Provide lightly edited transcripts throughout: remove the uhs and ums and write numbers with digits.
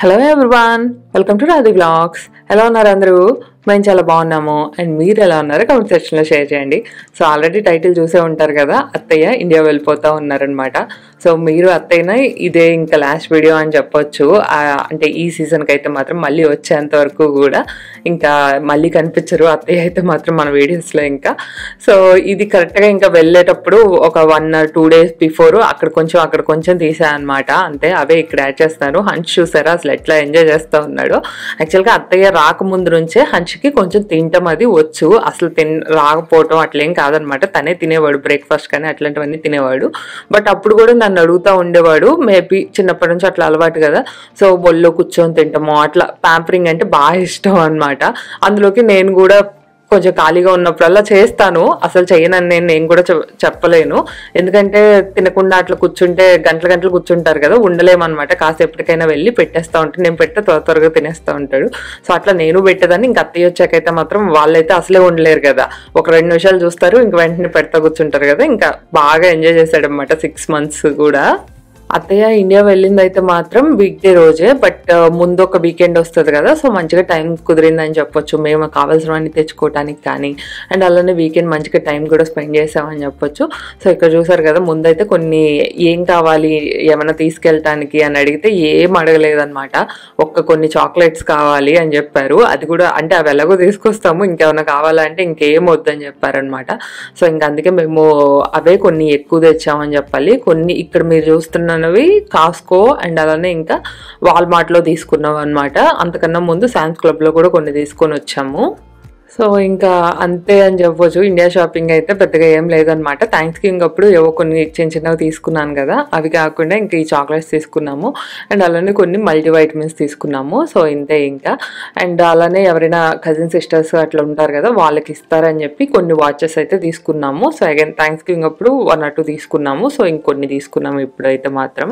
Hello everyone, welcome to Radhi vlogs. ఎలా ఉన్నారు అందరూ? మేము చాలా బాగున్నాము. అండ్ మీరు ఎలా ఉన్నారో కామెంట్ సెక్షన్లో షేర్ చేయండి. సో ఆల్రెడీ టైటిల్ చూసే ఉంటారు కదా, అత్తయ్య ఇండియా వెళ్ళిపోతూ ఉన్నారనమాట. సో మీరు అత్తయ్యన ఇదే ఇంకా లాస్ట్ వీడియో అని చెప్పొచ్చు. అంటే ఈ సీజన్కి అయితే మాత్రం మళ్ళీ వచ్చేంత వరకు కూడా ఇంకా మళ్ళీ కనిపించరు అత్తయ్య అయితే మాత్రం మన వీడియోస్లో. ఇంకా సో ఇది కరెక్ట్గా ఇంకా వెళ్ళేటప్పుడు ఒక 1 or 2 days బిఫోర్ అక్కడ కొంచెం తీసాను అనమాట. అంతే, అవే ఇక్కడ యాడ్ చేస్తాను. హంచ్ చూసారా అసలు ఎట్లా ఎంజాయ్ చేస్తూ ఉన్నాడు. యాక్చువల్గా అత్తయ్య రాకముందు నుంచే హంచ్కి కొంచెం తినటం అది వచ్చు. అసలు రాకపోవటం అట్లేం కాదనమాట. తనే తినేవాడు, బ్రేక్ఫాస్ట్ కానీ అట్లాంటివన్నీ తినేవాడు. బట్ అప్పుడు కూడా నన్ను అడుగుతూ ఉండేవాడు. మేబీ చిన్నప్పటి నుంచి అట్లా అలవాటు కదా. సో ఒళ్ళో కూర్చొని తింటాము, అట్లా ప్యాంపరింగ్ అంటే బాగా ఇష్టం అనమాట. అందులోకి నేను కూడా కొంచెం ఖాళీగా ఉన్నప్పుడల్లా చేస్తాను. అసలు చేయనని నేను కూడా చెప్పలేను. ఎందుకంటే తినకుండా అట్లా కూర్చుంటే గంటలు కూర్చుంటారు కదా, ఉండలేమన్నమాట. కాసేపటికైనా వెళ్ళి పెట్టేస్తూ ఉంటాను. నేను పెడితే త్వరగా తినేస్తూ ఉంటాడు. సో అట్లా నేను పెట్టేదాన్ని. ఇంక అత్తయ్య వచ్చాకైతే మాత్రం వాళ్ళైతే అసలే ఉండలేరు కదా. ఒక 2 నిమిషాలు చూస్తారు, ఇంక వెంటనే పెడతా కూర్చుంటారు కదా. ఇంకా బాగా ఎంజాయ్ చేశాడు అనమాట 6 months కూడా. అత్తయ్య ఇండియా వెళ్ళింది అయితే మాత్రం వీక్ డే రోజే. బట్ ముందు ఒక వీకెండ్ వస్తుంది కదా, సో మంచిగా టైం కుదిరిందని చెప్పొచ్చు. మేము కావాల్సినవన్నీ తెచ్చుకోవటానికి కానీ, అండ్ అలానే వీకెండ్ మంచిగా టైం కూడా స్పెండ్ చేసామని చెప్పొచ్చు. సో ఇక్కడ చూసారు కదా, ముందైతే కొన్ని ఏం కావాలి ఏమైనా తీసుకెళ్ళటానికి అని అడిగితే ఏం అడగలేదన్నమాట. కొన్ని చాక్లెట్స్ కావాలి అని చెప్పారు. అది కూడా అంటే అవి ఎలాగో తీసుకొస్తాము, ఇంకేమైనా కావాలంటే ఇంకేం వద్దని చెప్పారనమాట. సో ఇంకా అందుకే మేము అవే కొన్ని ఎక్కువ తెచ్చామని చెప్పాలి. కొన్ని ఇక్కడ మీరు చూస్తున్న కాస్కో అండ్ అలానే ఇంకా వాల్మార్ట్లో తీసుకున్నాం అనమాట. అంతకన్నా ముందు శామ్స్ క్లబ్లో కూడా కొన్ని తీసుకొని వచ్చాము. సో ఇంకా అంతే అని చెప్పవచ్చు. ఇండియా షాపింగ్ అయితే పెద్దగా ఏం లేదనమాట. థ్యాంక్స్ గివింగ్ అప్పుడు ఏవో కొన్ని చిన్నవి తీసుకున్నాను కదా, అవి కాకుండా ఇంకా ఈ చాక్లెట్స్ తీసుకున్నాము. అండ్ అలానే కొన్ని మల్టీవైటమిన్స్ తీసుకున్నాము. సో ఇంతే ఇంకా. అండ్ అలానే ఎవరైనా కజిన్ సిస్టర్స్ అట్లా ఉంటారు కదా, వాళ్ళకి ఇస్తారని చెప్పి కొన్ని వాచెస్ అయితే తీసుకున్నాము. సో అగైన్ థ్యాంక్స్ గివింగ్ అప్పుడు 1 or 2 తీసుకున్నాము. సో ఇంకొన్ని తీసుకున్నాము ఇప్పుడైతే మాత్రం.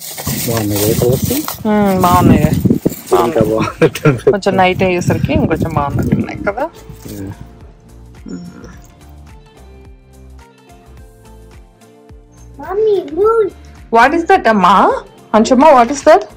బాగున్నాయి, కొంచెం నైట్ అయ్యేసరికి ఇంకొంచెం బాగున్నట్టున్నాయి కదా. వాట్ ఈస్ దట్ అమ్మా? అంశమ్మా, వాట్ ఈస్ దట్?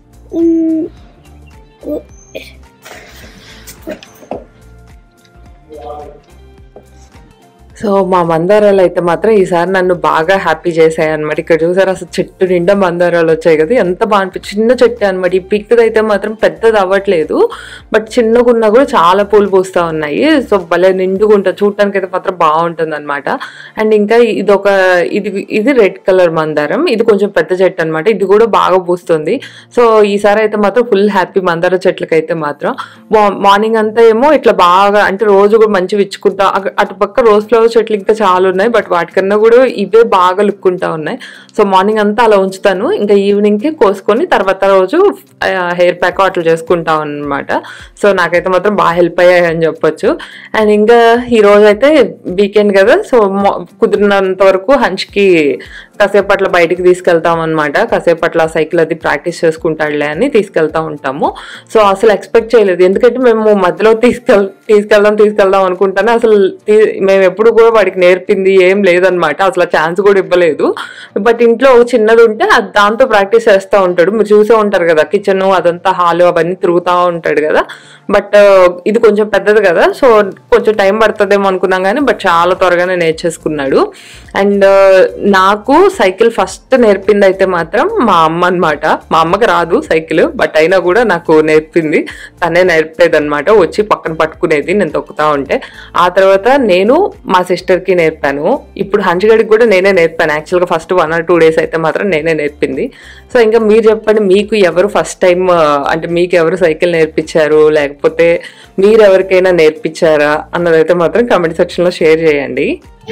సో మా మందారాలు అయితే మాత్రం ఈసారి నన్ను బాగా హ్యాపీ చేశాయి అనమాట. ఇక్కడ చూసారు అసలు చెట్టు నిండా మందారాలు వచ్చాయి కదా, ఎంత బాగా అనిపించింది. చిన్న చెట్టు అనమాట. ఈ పిక్ది అయితే మాత్రం పెద్దది అవ్వట్లేదు, బట్ చిన్నగా ఉన్నా కూడా చాలా పూలు పూస్తూ ఉన్నాయి. సో భలే నిండుగా ఉంటుంది, చూడటానికి అయితే మాత్రం బాగుంటుంది అనమాట. అండ్ ఇంకా ఇది రెడ్ కలర్ మందారం. ఇది కొంచెం పెద్ద చెట్టు అనమాట. ఇది కూడా బాగా పూస్తుంది. సో ఈసారి అయితే మాత్రం ఫుల్ హ్యాపీ మందార చెట్లకైతే మాత్రం. మార్నింగ్ అంతా ఏమో ఇట్లా బాగా అంటే రోజు కూడా మంచి విచ్చుకుంటా. అటు పక్క రోజ్ ఫ్లవర్ చెట్లు ఇంకా చాలా ఉన్నాయి, బట్ వాటికన్నా కూడా ఇవే బాగా లుక్కుంటా ఉన్నాయి. సో మార్నింగ్ అంతా అలా ఉంచుతాను, ఇంకా ఈవినింగ్కి కోసుకొని తర్వాత రోజు హెయిర్ ప్యాక్ అట్లా చేసుకుంటాం అనమాట. సో నాకైతే మాత్రం బాగా హెల్ప్ అయ్యాయి అని చెప్పొచ్చు. అండ్ ఇంకా ఈ రోజు అయితే వీకెండ్ కదా, సో కుదిరినంత వరకు హంచ్కి కాసేపు అట్లా బయటికి తీసుకెళ్తాం అనమాట. కాసేపు అట్లా సైకిల్ అది ప్రాక్టీస్ చేసుకుంటాడులే అని తీసుకెళ్తా ఉంటాము. సో అసలు ఎక్స్పెక్ట్ చేయలేదు, ఎందుకంటే మేము మధ్యలో తీసుకెళ్దాం అనుకుంటానే అసలు మేము ఎప్పుడు కూడా వాడికి నేర్పింది ఏం లేదనమాట. అసలు ఛాన్స్ కూడా ఇవ్వలేదు. బట్ ఇంట్లో చిన్నది ఉంటే దాంతో ప్రాక్టీస్ చేస్తూ ఉంటాడు. మీరు చూసే ఉంటారు కదా, కిచెన్ అదంతా హాల్ అవన్నీ తిరుగుతూ ఉంటాడు కదా. బట్ ఇది కొంచెం పెద్దది కదా, సో కొంచెం టైం పడుతుందేమో అనుకున్నాం కానీ బట్ చాలా త్వరగానే నేర్చేసుకున్నాడు. అండ్ నాకు సైకిల్ ఫస్ట్ నేర్పింది అయితే మాత్రం మా అమ్మ అనమాట. మా అమ్మకి రాదు సైకిల్, బట్ అయినా కూడా నాకు నేర్పింది. తనే నేర్పేది అనమాట, వచ్చి పక్కన పట్టుకునేది నేను తొక్కుతా ఉంటే. ఆ తర్వాత నేను మా సిస్టర్కి నేర్పాను. ఇప్పుడు హంచగడికి కూడా నేనే నేర్పాను. యాక్చువల్గా ఫస్ట్ 1 or 2 days అయితే మాత్రం నేనే నేర్పింది. సో ఇంకా మీరు చెప్పండి, మీకు ఎవరు ఫస్ట్ టైం అంటే మీకు ఎవరు సైకిల్ నేర్పించారు, లేకపోతే మీరు ఎవరికైనా నేర్పించారా అన్నదైతే మాత్రం కామెంట్ సెక్షన్లో షేర్ చేయండి.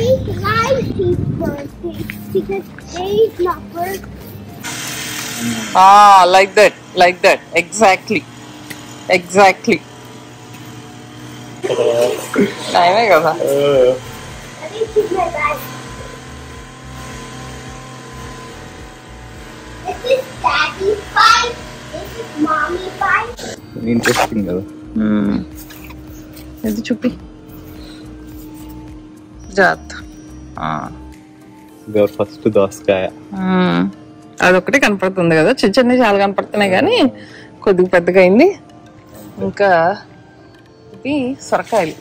like that exactly నయమే కదా. ఇంట్రెస్టింగ్ కదా. ఇది చూపి జాత్. ఫస్ట్ దోసకాయ అదొకటి కనపడుతుంది కదా, చిన్న చాలా కనపడుతున్నాయి కానీ కొద్దిగా పెద్దగా అయింది. ఇంకా ఇది సొరకాయలు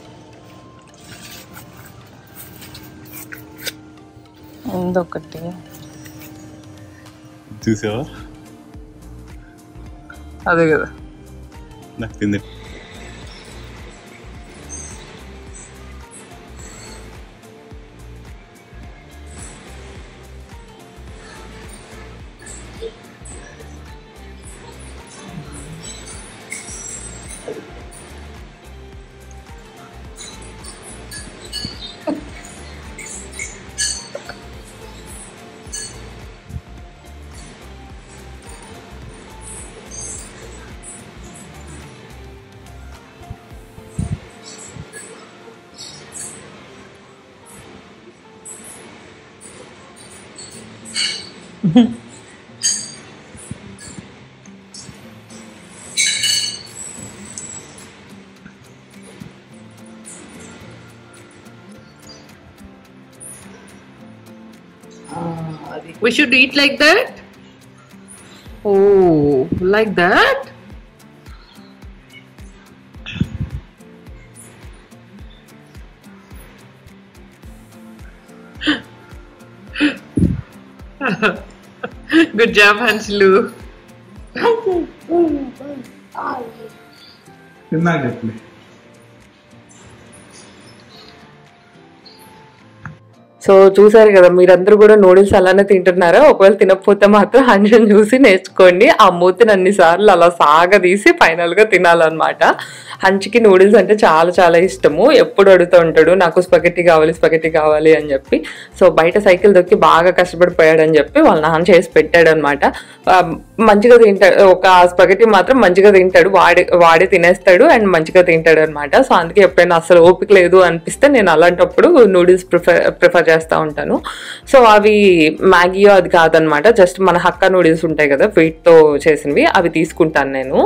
ఇంకొకటి చూసావా? అదే కదా నాకు తింది. We should eat like that. Oh, like that. Good job, Hanslu. So చూసారు కదా, మీరందరూ కూడా నూడిల్స్ అలానే తింటున్నారా? ఒకవేళ తినకపోతే మాత్రం హన్షన్ చూసి నేర్చుకోండి. ఆ మూతిని అన్నిసార్లు అలా సాగదీసి ఫైనల్ గా తినాలన్నమాట. హన్ష్కి నూడిల్స్ అంటే చాలా చాలా ఇష్టము. ఎప్పుడు అడుగుతూ ఉంటాడు నాకు స్పగెట్టి కావాలి అని చెప్పి. సో బయట సైకిల్ దొక్కి బాగా కష్టపడిపోయాడని చెప్పి వాళ్ళ నాన్న చేసి పెట్టాడు అనమాట. మంచిగా తింటాడు, ఒక స్పగెట్టి మాత్రం మంచిగా తింటాడు, వాడే తినేస్తాడు అండ్ మంచిగా తింటాడు అనమాట. సో అందుకే ఎప్పుడైనా అసలు ఓపిక లేదు అనిపిస్తే నేను అలాంటప్పుడు నూడిల్స్ ప్రిఫర్ చేస్తూ ఉంటాను. సో అవి మ్యాగీయో అది కాదనమాట, జస్ట్ మన హక్కా నూడిల్స్ ఉంటాయి కదా వీటితో చేసినవి, అవి తీసుకుంటాను నేను.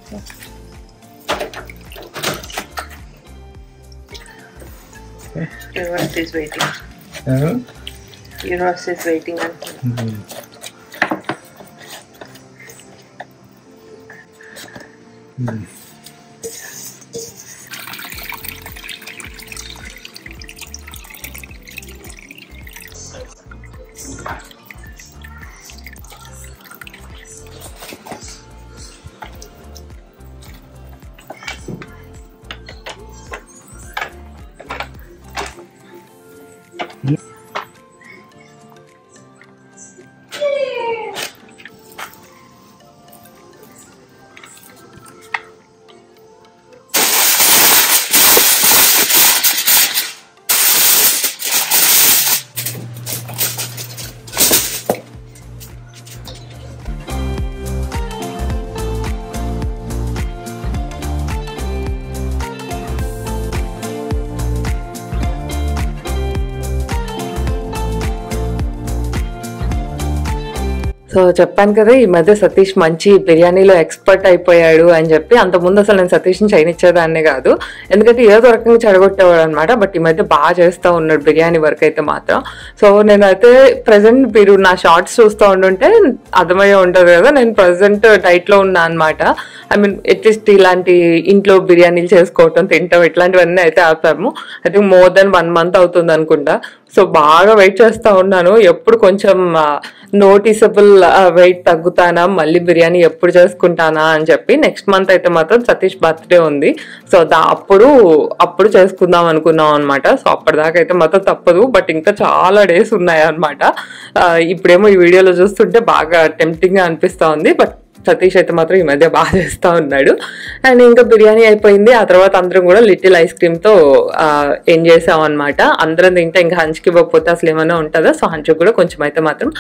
సో చెప్పాను కదా, ఈ మధ్య సతీష్ మంచి బిర్యానీలో ఎక్స్పర్ట్ అయిపోయాడు అని చెప్పి. అంతకుముందు అసలు నేను సతీష్ని చేయనిచ్చేదాన్నే కాదు, ఎందుకంటే ఏదో రకంగా చెడగొట్టేవాడు అనమాట. బట్ ఈ మధ్య బాగా చేస్తూ ఉన్నాడు బిర్యానీ వర్క్ అయితే మాత్రం. సో నేనైతే ప్రజెంట్ మీరు నా షార్ట్స్ చూస్తూ ఉండుంటే అర్థమయ్యే ఉంటుంది కదా, నేను ప్రజెంట్ డైట్లో ఉన్నా అనమాట. ఐ మీన్ అట్లీస్ట్ ఇలాంటి ఇంట్లో బిర్యానీలు చేసుకోవటం తింటాం ఇట్లాంటివన్నీ అయితే ఆపాము. I think more than 1 month అవుతుంది అనుకుంటా. సో బాగా వెయిట్ చేస్తూ ఉన్నాను, ఎప్పుడు కొంచెం నోటీసబుల్ వెయిట్ తగ్గుతానా, మళ్ళీ బిర్యానీ ఎప్పుడు చేసుకుంటానా అని చెప్పి. నెక్స్ట్ మంత్ అయితే మాత్రం సతీష్ బర్త్డే ఉంది. సో అప్పుడు చేసుకుందాం అనుకున్నాం అనమాట. సో అప్పటిదాకా అయితే మాత్రం తప్పదు, బట్ ఇంకా చాలా డేస్ ఉన్నాయి అనమాట. ఇప్పుడేమో ఈ వీడియోలో చూస్తుంటే బాగా టెంప్టింగ్గా అనిపిస్తూ ఉంది, బట్ సతీష్ అయితే మాత్రం ఈ మధ్య బాగా చేస్తూ ఉన్నాడు. అండ్ ఇంకా బిర్యానీ అయిపోయింది. ఆ తర్వాత అందరం కూడా లిటిల్ ఐస్ క్రీమ్తో ఎండ్ చేసాం అనమాట. అందరం తింటే ఇంకా హంచ్కి ఇవ్వకపోతే అసలు ఏమైనా ఉంటుందా. సో హంచ్కి కూడా కొంచెం అయితే మాత్రం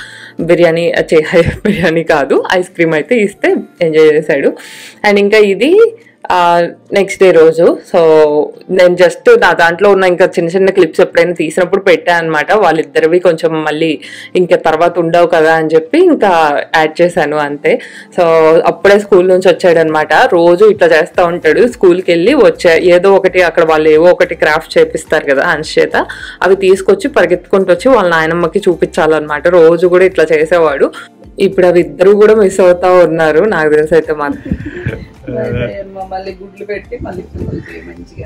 బిర్యానీ కాదు ఐస్ క్రీమ్ అయితే ఇస్తే ఎంజాయ్ చేశాడు. అండ్ ఇంకా ఇది నెక్స్ట్ డే రోజు. సో నేను జస్ట్ నా దాంట్లో ఉన్న ఇంకా చిన్న చిన్న క్లిప్స్ ఎప్పుడైనా తీసినప్పుడు పెట్టాను అనమాట. వాళ్ళిద్దరివి కొంచెం మళ్ళీ ఇంకా తర్వాత ఉండవు కదా అని చెప్పి ఇంకా యాడ్ చేశాను అంతే. సో అప్పుడే స్కూల్ నుంచి వచ్చాడనమాట. రోజు ఇట్లా చేస్తూ ఉంటాడు, స్కూల్కి వెళ్ళి ఏదో ఒకటి అక్కడ వాళ్ళు ఏవో ఒకటి క్రాఫ్ట్ చేపిస్తారు కదా హన్స్ చేత, అవి తీసుకొచ్చి పరిగెత్తుకుంటూ వచ్చి వాళ్ళ నాయనమ్మకి చూపించాలన్నమాట. రోజు కూడా ఇట్లా చేసేవాడు. ఇప్పుడు అవి ఇద్దరు కూడా మిస్ అవుతా ఉన్నారు నాకు తెలిసి అయితే మాత్రం. మళ్ళీ గుడ్లు పెట్టి మళ్ళీ పిల్లలకి మంచిగా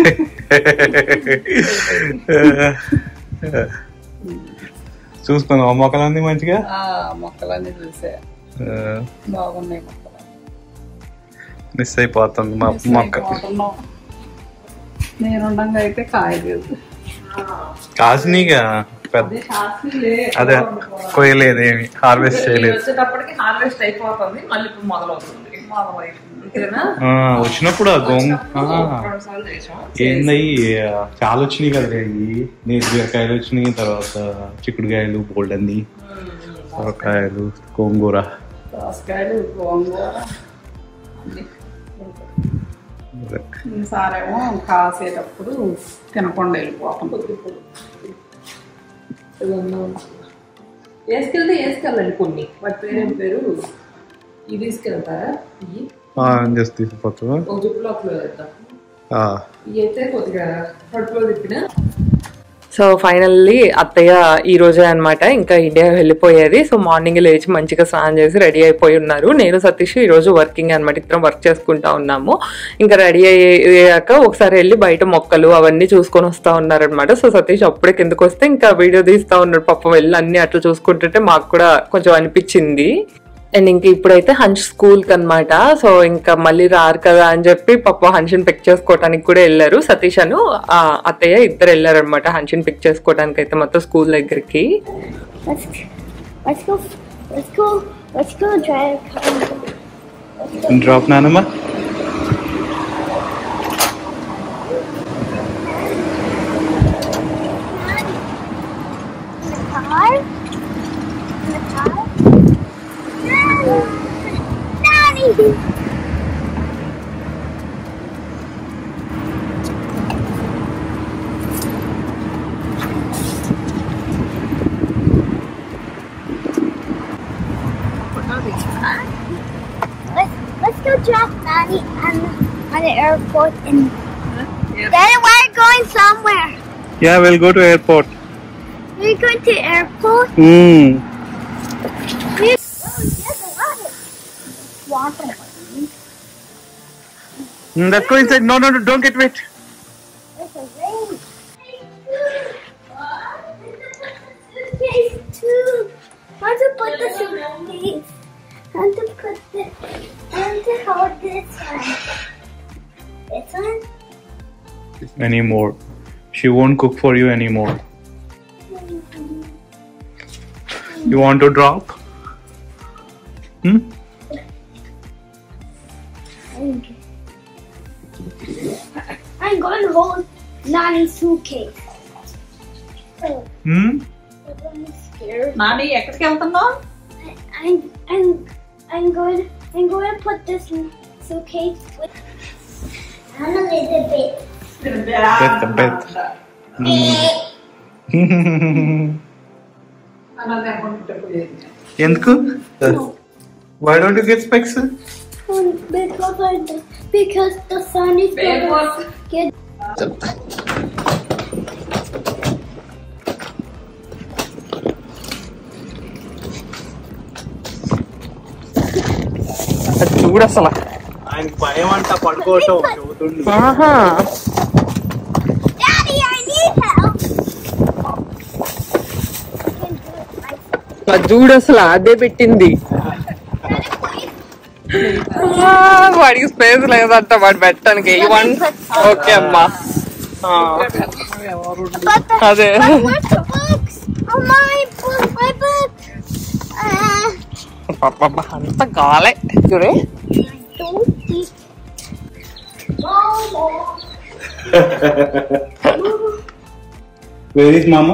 చూసుకున్నావా మొక్కలన్నీ మంచిగా? మొక్కలన్నీ చూసా, బాగున్నాయి మొక్కలు. మిస్ అయిపోతుంది మా మొక్క. నేనుండగా అయితే కాయలేదు, కాసినీగా పెద్ద అదే కోయలేదు, ఏమి హార్వెస్ట్ చేయలేదు. వచ్చేటప్పటికి హార్వెస్ట్ అయిపోతుంది, మళ్ళీ ఇప్పుడు మొదలవుతుంది. వచ్చినప్పుడు ఆ గోంగ ఏందయ్యి చాలా వచ్చినాయి కదా, బీరకాయలు వచ్చినాయి, తర్వాత చిక్కుడుకాయలు, బోల్డన్ని సొరకాయలు, గోంగూర, దోసకాయలు, గోంగూర. ఈసారేమో కాసేటప్పుడు తినకుండా వెళ్ళిపోతాం. వేసుకెళ్ళండి కొన్ని, వాటి పేరేం పేరు, ఇవి తీసుకెళ్తారా? జస్ట్ తీసుకుపోతావా? జుట్టులోకి ఇవి అయితే కొద్దిగా కడుపులో తిప్పిన. సో ఫైనల్లీ అత్తయ్య ఈ రోజే అనమాట ఇంకా ఇండియా వెళ్ళిపోయేది. సో మార్నింగ్ లేచి మంచిగా స్నానం చేసి రెడీ అయిపోయి ఉన్నారు. నేను సతీష్ ఈ రోజు వర్కింగ్ అనమాట, ఇద్దరం వర్క్ చేసుకుంటా ఉన్నాము. ఇంకా రెడీ అయ్యాక ఒకసారి వెళ్ళి బయట మొక్కలు అవన్నీ చూసుకొని వస్తా ఉన్నారనమాట. సో సతీష్ అప్పుడే కిందకు వస్తే ఇంకా వీడియో తీస్తా ఉన్నాడు. పాపం వెళ్ళి అన్ని అట్లా చూసుకుంటుంటే మాకు కూడా కొంచెం అనిపించింది. అండ్ ఇంక ఇప్పుడైతే హంచ్ స్కూల్కి అనమాట. సో ఇంకా మళ్ళీ రారు కదా అని చెప్పి పాప హన్షిని పిక్ చేసుకోవడానికి కూడా వెళ్ళారు. సతీష్ అను అత్తయ్య ఇద్దరు వెళ్ళారు అనమాట హన్షిని పిక్ చేసుకోవడానికి అయితే మొత్తం స్కూల్ దగ్గరికి. డ్రాప్ నానమ్మా. Let's go drop Nanny on the airport and Daddy, we're going somewhere. Yeah, we'll go to airport. We're going to airport. There's a lot of water. Let's go inside. No, don't get wet. There's a rain. Suitcase too. How to put the suitcase? How to put this? How to hold this one? This one? Anymore. She won't cook for you anymore. You want to drop? I'm going to hold Nani's suitcase. I'm scared. Nani ఎక్కడికి వెళ్తున్నావు? I'm going to put this suitcase with and a little bit. Bet. ఎందుకు? Why don't you get specs? Because the sun is going to get. చూడు అసలు ఆయన భయం అంట పడుకోవటం చదువుతుంది. Daddy, I need help. చూడు అసలు అదే పెట్టింది. వాడికి స్పేస్ లేదంట వాడు పెట్టడానికి. ఓకే అమ్మా అదే అంత కాలే చూడే. Where is Mama?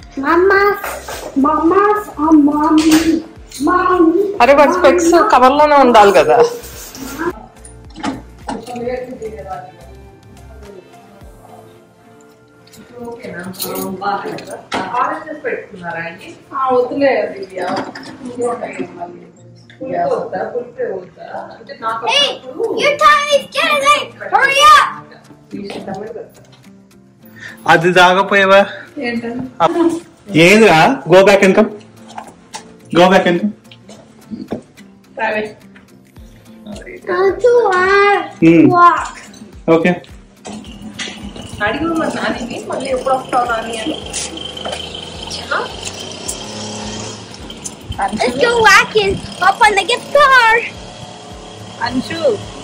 Mama's on mommy. అరే వాడి స్పెక్స్ కవర్ లోనే ఉండాలి కదా. వద్దులే Hey, your time is getting late. Hurry up. అది తాగపోయావా? ఏంటంటే ఏదిరా? Go back and come. walk. Okay. అడిగి మరి నాని మళ్ళీ ఎప్పుడు వస్తావు నాని అని. Let's go walking up on the gift car. Anshu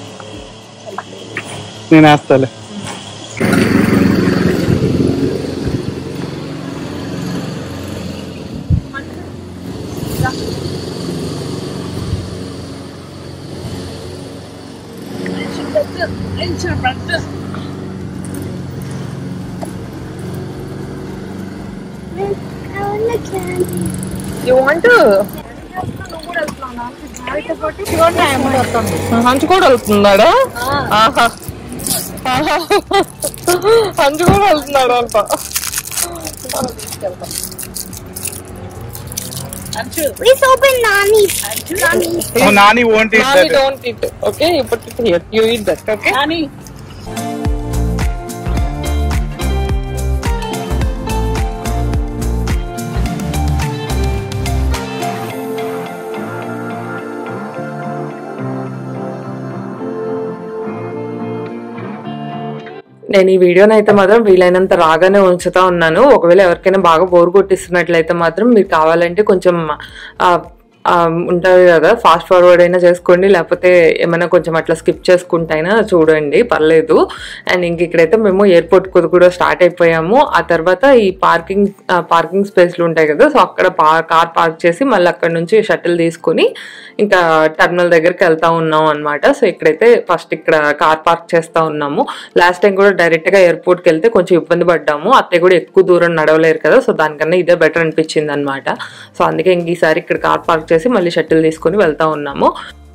నేను వేస్తాలే. I want the candy. You want Hanchu కూడా వెళ్తున్నాడా? హంచు కూడా వెళ్తున్నాడు అంట. Please open Nani's. Oh, Nani won't eat Nani that. don't eat. Okay, you put it here. You eat that. Okay. Nani నేను ఈ వీడియోని అయితే మాత్రం వీలైనంత రాగానే ఉంచుతా ఉన్నాను. ఒకవేళ ఎవరికైనా బాగా బోర్ కొట్టిస్తున్నట్లయితే మాత్రం మీరు కావాలంటే కొంచెం ఉంటుంది కదా, ఫాస్ట్ ఫార్వర్డ్ అయినా చేసుకోండి, లేకపోతే ఏమైనా కొంచెం అట్లా స్కిప్ చేసుకుంటైనా చూడండి, పర్లేదు. అండ్ ఇంక ఇక్కడైతే మేము ఎయిర్పోర్ట్ కూడా స్టార్ట్ అయిపోయాము. ఆ తర్వాత ఈ పార్కింగ్ స్పేస్లు ఉంటాయి కదా, సో అక్కడ కార్ పార్క్ చేసి మళ్ళీ అక్కడ నుంచి షటిల్ తీసుకుని ఇంకా టర్మినల్ దగ్గరికి వెళ్తా ఉన్నాం అనమాట. సో ఇక్కడైతే ఫస్ట్ ఇక్కడ కార్ పార్క్ చేస్తా ఉన్నాము. లాస్ట్ టైం కూడా డైరెక్ట్ గా ఎయిర్పోర్ట్ కి వెళ్తే కొంచెం ఇబ్బంది పడ్డాము, అత్తయ్య కూడా ఎక్కువ దూరం నడవలేరు కదా, సో దానికన్నా ఇదే బెటర్ అనిపించింది అనమాట. సో అందుకే ఇంక ఈసారి ఇక్కడ కార్ పార్క్ చేసి మళ్ళీ షటిల్ తీసుకుని వెళ్తా ఉన్నాము.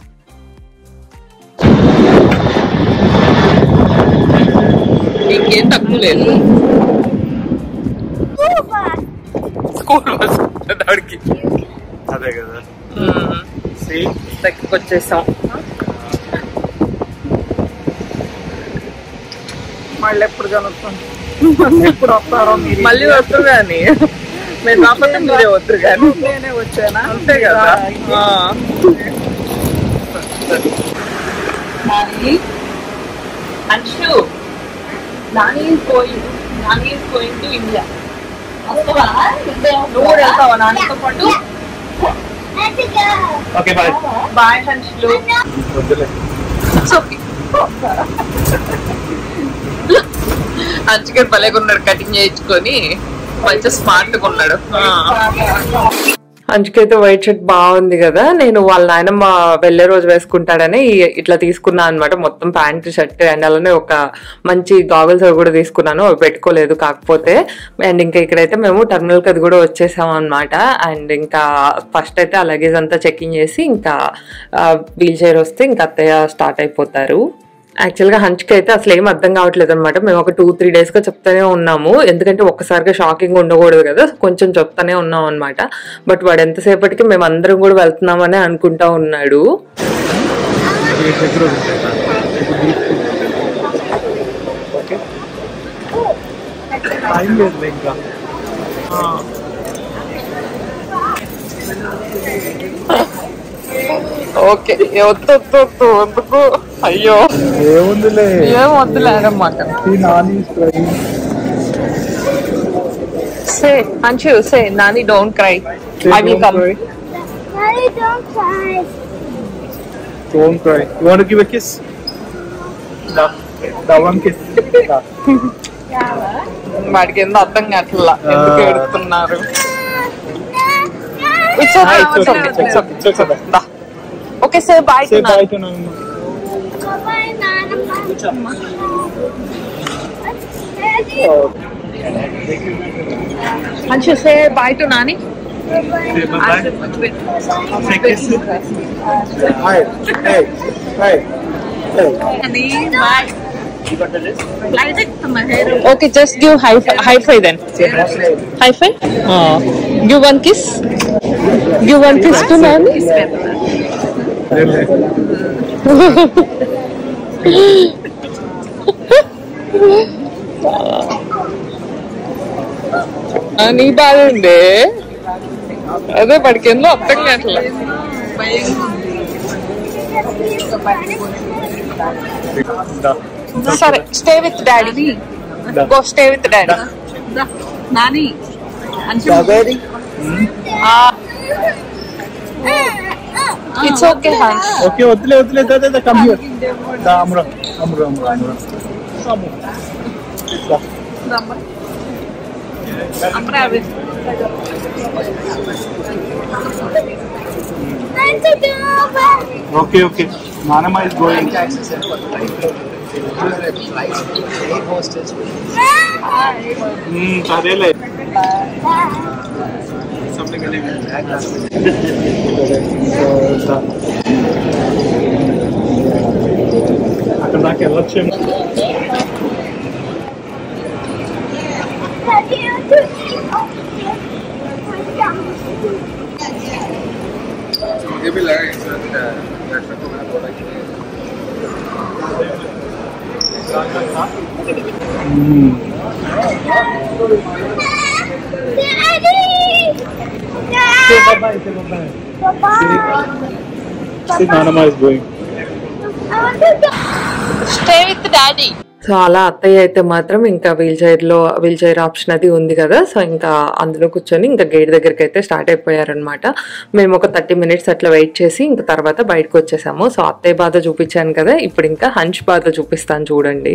ఇంకేం తక్కువ లేదు. స్కూల్ బస్ దాడికి అదే కదా. దగ్గరికి వచ్చేసాం. మళ్ళీ ఎప్పుడు కలుస్తాం, ఎప్పుడు వస్తారో మీరు. మళ్ళీ వద్దు కానీ మేము రాకపోతే మీరే వద్దు కానీ. నేనే వచ్చానా? అంతే కదా. Nani Anshu Nani is going to India. వస్తావా? నువ్వు కూడా వెళ్తావా నానితో పాటు? Let's go. Okay bye. Bye అంశులు. అంచుగారు భలేకున్నాడు, కటింగ్ చేయించుకొని మంచిగా స్మార్ట్ గా ఉన్నాడు. అంచుకైతే వైట్ షర్ట్ బాగుంది కదా, నేను వాళ్ళ నాయనమ్మ వెళ్లే రోజు వేసుకుంటాడని ఇట్లా తీసుకున్నా అనమాట. మొత్తం ప్యాంట్ షర్ట్ అండ్ అలానే ఒక మంచి గాగుల్స్ అవి కూడా తీసుకున్నాను, అవి పెట్టుకోలేదు కాకపోతే. అండ్ ఇంకా ఇక్కడైతే మేము టర్మినల్ కి అది కూడా వచ్చేసాం అనమాట. అండ్ ఇంకా ఫస్ట్ అయితే ఆ లగేజ్ అంతా చెకింగ్ చేసి ఇంకా వీల్ చైర్ వస్తే ఇంకా అత్తయ్య స్టార్ట్ అయిపోతారు. యాక్చువల్గా హంచ్కి అయితే అసలు ఏం అర్థం కావట్లేదు అనమాట. మేము ఒక 2-3 days గా చెప్తానే ఉన్నాము, ఎందుకంటే ఒక్కసారిగా షాకింగ్ ఉండకూడదు కదా, కొంచెం చెప్తానే ఉన్నాం అనమాట. బట్ వాడు ఎంతసేపటికి మేము అందరం కూడా వెళ్తున్నామని అనుకుంటా ఉన్నాడు. ఓకే వద్దు ఎందుకు, అయ్యో ఏముందిలే, ఏం వద్దులే అన్నమాట. Say, Anshu, say, Nani, don't cry. I will come. Daddy, don't cry. Don't cry. You want to give a kiss? The one kiss. వాడికి ఎందుకు అర్థం కావట్లా, ఎందుకు ఏడుస్తున్నారు. It's okay, it's okay. Okay, say bye to Nani. Bye to Nani. Bye-bye, Nana. Daddy. Anshu, say bye to Nani. Say bye. Say kiss. Hi. Hey. Hi. Hey. Bye. Okay, just give high five then. High five. Give one kiss. Give one kiss to Nani. నీ బాగుండే, అదే పడికిందో అర్థం కావట్లేదు. సరే stay with daddy go stay with daddy Nani it's okay Hans okay వదిలే వదిలే దా come here దా అమ్రా అమ్రా అమ్రా అమ్రా ఓకే ఓకే నానమ్మ ఇస్ గోయింగ్ సరేలే అక్కడ దాకా వెళ్ళొచ్చేమో నానమ్మ is going stay with daddy. So అలా అత్తయ్య అయితే మాత్రం ఇంకా వీల్ చైర్ ఆప్షన్ అది ఉంది కదా, సో ఇంకా అందులో కూర్చొని ఇంకా గేట్ దగ్గరికి అయితే స్టార్ట్ అయిపోయారనమాట. మేము ఒక 30 minutes అట్లా వెయిట్ చేసి ఇంకా తర్వాత బయటకు వచ్చేసాము. సో అత్తయ్య బాధ చూపించాను కదా, ఇప్పుడు ఇంకా హంచ్ బాధ చూపిస్తాను చూడండి.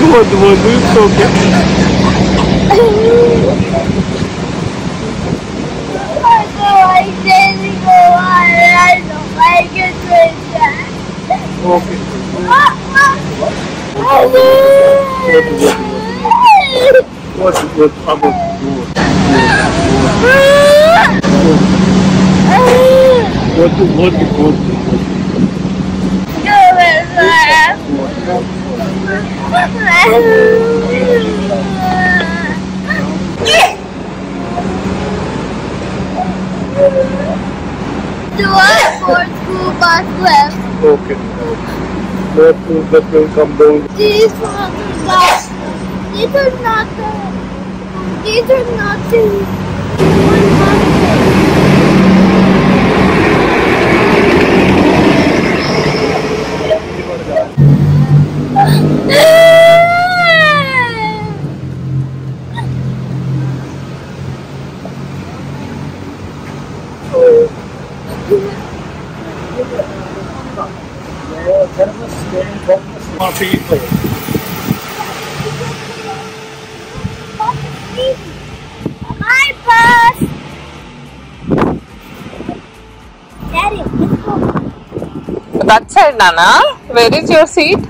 Okay. More food that will come down. These are not the my bus. Daddy, let's go. That side, Nana. Where is your seat?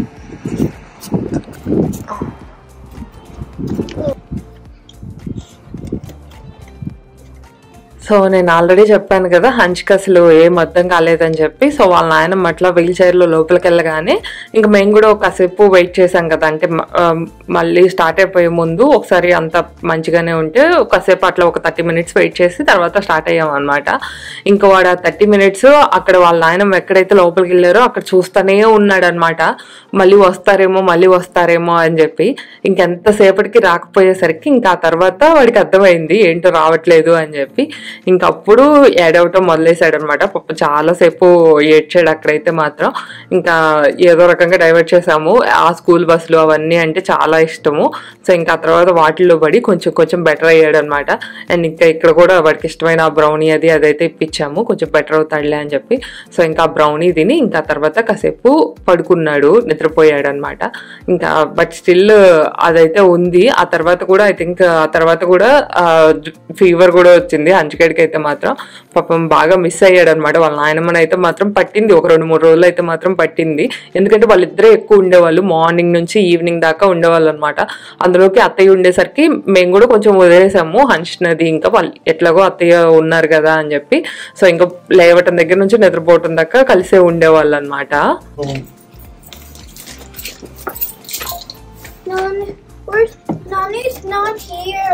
So నేను ఆల్రెడీ చెప్పాను కదా హంచ్కి అసలు ఏం అర్థం కాలేదని చెప్పి. సో వాళ్ళ నాయనమ్మ అట్లా వీల్ చైర్లో లోపలికి వెళ్ళగానే ఇంకా మేము కూడా ఒకసేపు వెయిట్ చేసాం కదా, అంటే మళ్ళీ స్టార్ట్ అయిపోయే ముందు ఒకసారి అంత మంచిగానే ఉంటే ఒకసేపు అట్లా ఒక 30 minutes వెయిట్ చేసి తర్వాత స్టార్ట్ అయ్యాం అనమాట. ఇంకా వాడు ఆ 30 minutes అక్కడ వాళ్ళ నాయనమ్మ ఎక్కడైతే లోపలికి వెళ్ళారో అక్కడ చూస్తూనే ఉన్నాడు అనమాట. మళ్ళీ వస్తారేమో అని చెప్పి. ఇంకెంతసేపటికి రాకపోయేసరికి ఇంకా ఆ తర్వాత వాడికి అర్థమైంది ఏంటో రావట్లేదు అని చెప్పి. ఇంకా అప్పుడు ఏడవటం మొదలేసాడు అనమాట. పాప చాలాసేపు ఏడ్చాడు అక్కడైతే మాత్రం. ఇంకా ఏదో రకంగా డైవర్ట్ చేసాము. ఆ స్కూల్ బస్సులు అవన్నీ అంటే చాలా ఇష్టము. సో ఇంకా ఆ తర్వాత వాటిల్లో పడి కొంచెం బెటర్ అయ్యాడు అనమాట. అండ్ ఇంకా ఇక్కడ కూడా వాడికి ఇష్టమైన ఆ బ్రౌనీ అదైతే ఇప్పించాము, కొంచెం బెటర్ అవుతాడులే అని చెప్పి. సో ఇంకా ఆ బ్రౌనీ తిని ఇంకా తర్వాత కాసేపు పడుకున్నాడు, నిద్రపోయాడు అనమాట. ఇంకా బట్ స్టిల్ అదైతే ఉంది. ఆ తర్వాత కూడా ఐ థింక్ ఫీవర్ కూడా వచ్చింది హంచుగడికి అయితే మాత్రం. పాపం బాగా మిస్ అయ్యాడు అనమాట. వాళ్ళ నాయనమ్మని అయితే మాత్రం పట్టింది, ఒక 2-3 రోజులు అయితే మాత్రం పట్టింది. ఎందుకంటే వాళ్ళిద్దరే ఎక్కువ ఉండేవాళ్ళు, మార్నింగ్ నుంచి ఈవినింగ్ దాకా ఉండేవాళ్ళు అనమాట. అందులోకి అత్తయ్య ఉండేసరికి మేము కూడా కొంచెం వదిలేసాము హంచినది. ఇంకా వాళ్ళు ఎట్లాగో అత్తయ్య ఉన్నారు కదా అని చెప్పి. సో ఇంకా లేవటం దగ్గర నుంచి నిద్రపోవటం దాకా కలిసే ఉండేవాళ్ళు అనమాట. Nani's not here.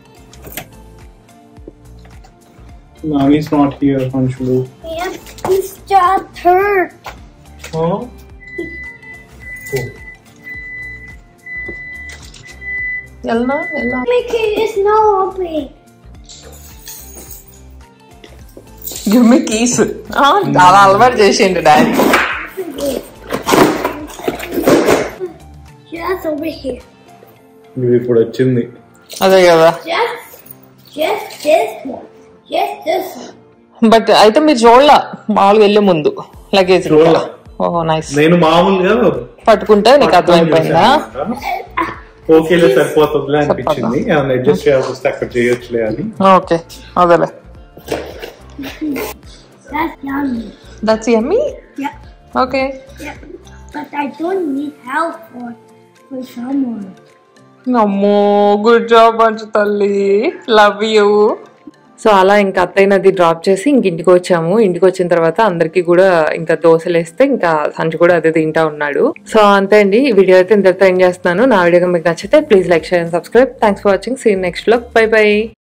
Nani's not here, Hanshulu. Yeah, he stabbed her. Huh? Oh. Mickey is not open. Give me keys. చాలా అలవాటు చేసిండు డాడీ. Just over here. నువ్వు ఇప్పుడు వచ్చింది. అదే కదా. Just this one. Just this one. But అయితే మీరు చూడలా మామూలుగా వెళ్ళే ముందు లగేజ్. చూడలా. ఓహో నైస్. నేను మామూలుగా పట్టుకుంటే నీకు అర్థమైపోయిందా? ఓకేలే సరిపోతుందిలే అనిపించింది. ఏమైనా అడ్జస్ట్ చేయాల్సి వస్తే అక్కడ చేయొచ్చులే అని. ఓకే అదేలే. That's yummy. That's yummy. Yeah. Okay. Yeah. But I don't need help for someone. అమ్మో గుడ్ జాబ్ అంచు తల్లి, లవ్ యూ. సో అలా ఇంకా అత్తయ్యనది డ్రాప్ చేసి ఇంటికి వచ్చాము. ఇంటికి వచ్చిన తర్వాత అందరికి కూడా ఇంకా దోశలు వేస్తే ఇంకా సంచు కూడా అదే తింటా ఉన్నాడు. సో అంతే అండి, ఈ వీడియో అయితే ఇంతటితో ఎండ్ చేస్తున్నాను. నా వీడియో మీకు నచ్చితే please like, share and subscribe. Thanks for watching. See you next vlog. Bye by.